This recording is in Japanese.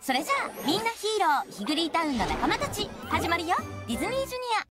それじゃあみんなヒーローヒグリータウンの仲間たち始まるよ。ディズニージュニア